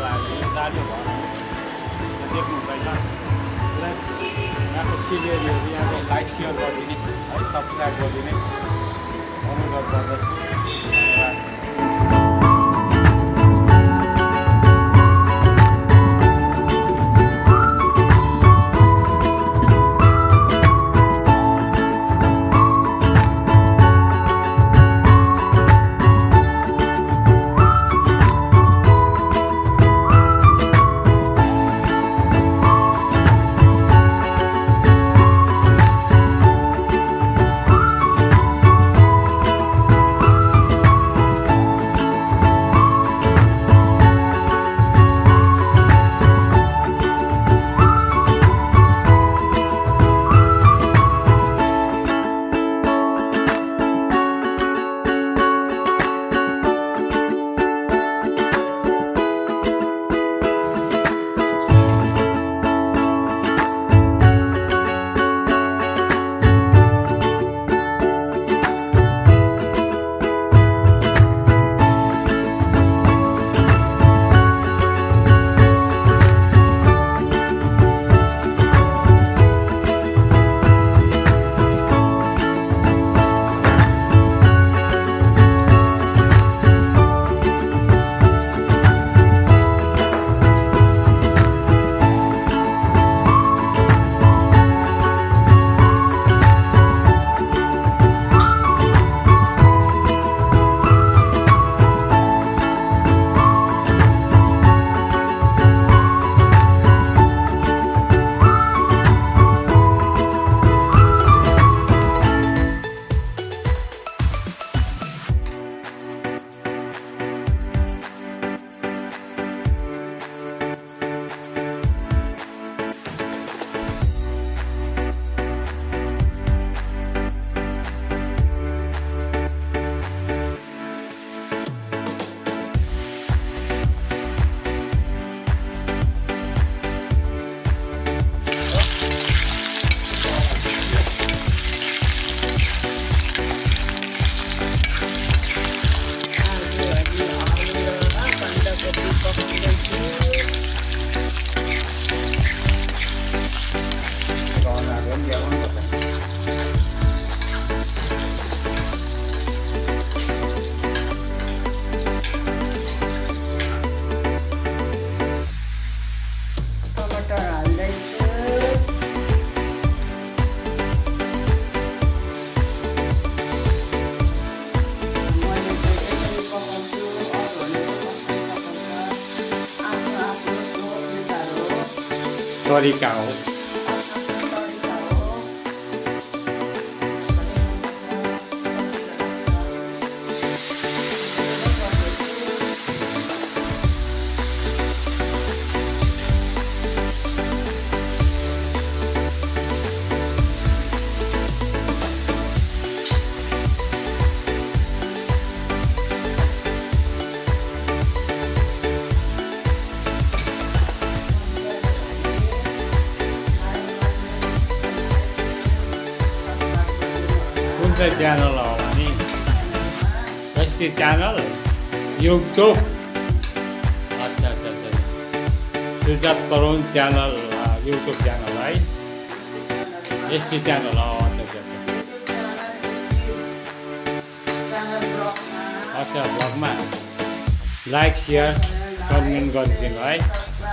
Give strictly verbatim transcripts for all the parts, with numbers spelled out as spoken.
चलाएर दाजु भयो देख्नु हुँदैन यहाँको सिनेरीहरू यहाँको लाइक सेयर गरिदिने है सब्सक्राइब गरिदिने अनुरोध गर्दछु धन्यवाद। तरिका हो। च्यानल हो भने एसटी च्यानल युट्युब अच्छा अच्छा अच्छा Sujat Tarun channel YouTube channel है एसटी च्यानल हो अच्छा अच्छा अच्छा ब्लगमा लाइक सेयर कमेन्ट गरिदिनु है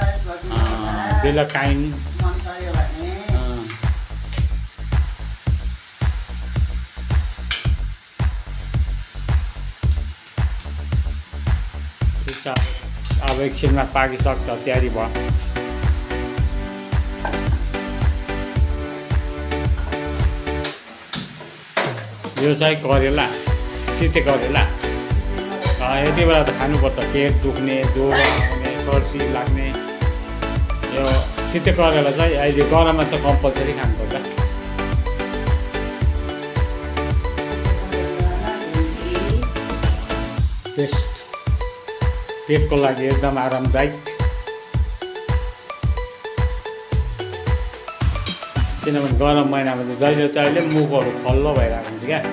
बेलकाइन अब एकछिनमा पाकिसक्छ तयारी भयो। यो चाहिँ करेला सिते करेला यति बेला त खानुपर्छ पेट दुख्ने ज्वरो आउने सर्दी लाग्ने यो सिते करेला चाहिँ अहिले गरममा चाहिँ कम्पलसरी खानुपर्छ। टेस्ट पेटको लागि एकदम आरामदायक किनभने गरम महिनामा चाहिँ जहिले तहिले मुखहरू खल्लो भइरहेको हुन्छ क्या।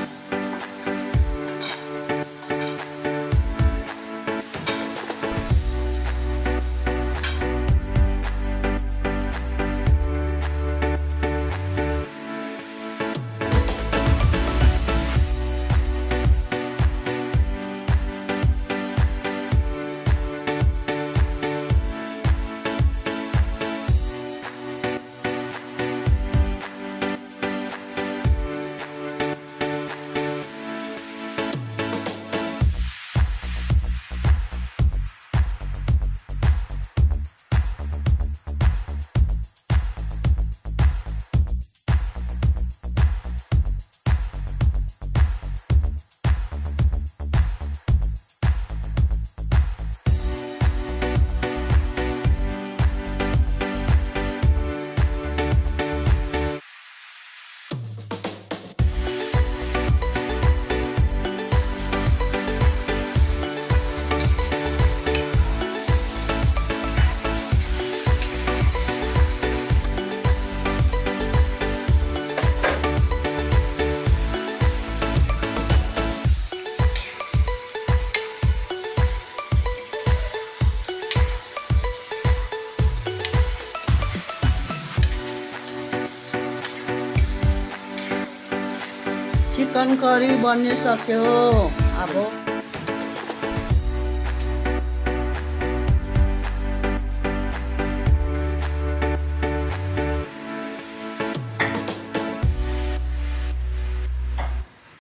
चिकन करी बनिसक्यो अब